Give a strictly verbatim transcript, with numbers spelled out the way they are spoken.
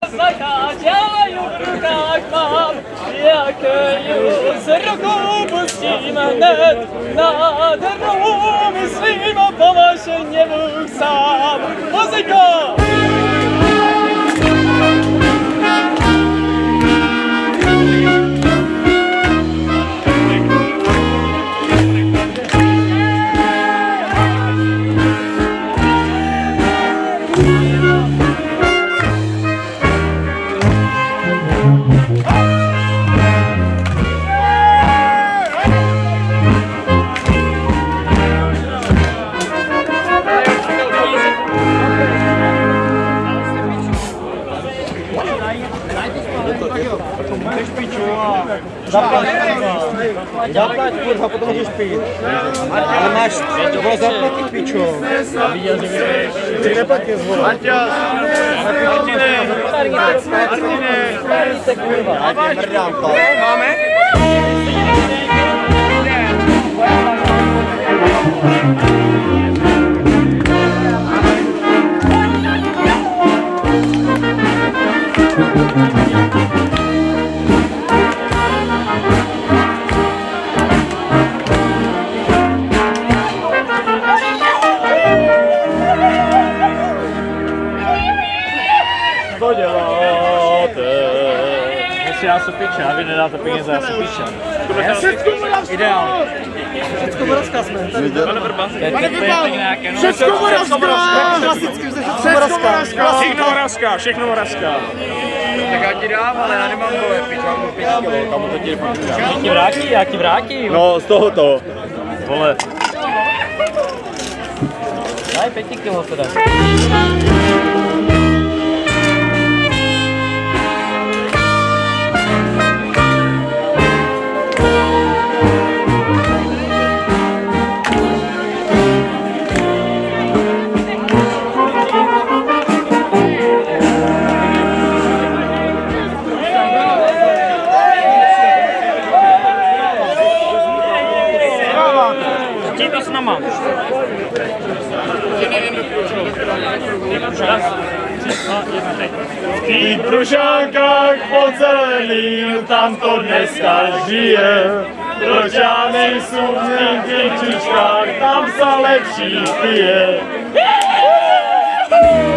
Zakážajú v rukách mám, jakeju z rukou pustím hned. Nádhernou myslím a po vaše nebuch sám. Muzika! Zaplať kurva, potom můžeš pít. Ale máš vole zaplatit pičo. Ty neplatí zvole. Marťas! Martine! Martine! Máme? Co děláte? Jestli já se piče, a vy nedáte peníze, já se piče. Všecko moravská! Ideál. Všecko moravská jsme. Pane Vrba! Pane Vrba! Všecko moravská! Klasicky všecko moravská. Všechno moravská, všechno moravská. Tak já ti dám, ale já nemám dole, pič, mám tu pět kilo, kamu to ti nepomůže. Já ti vrátí, já ti vrátím. No, z tohoto. Vole. Daj pěti kilo teda. Číta s nama. V tých Prušánkách pod zeleným, tam to dneska žije. Proč já nejsou v těch čičkách, tam sa lepší pije.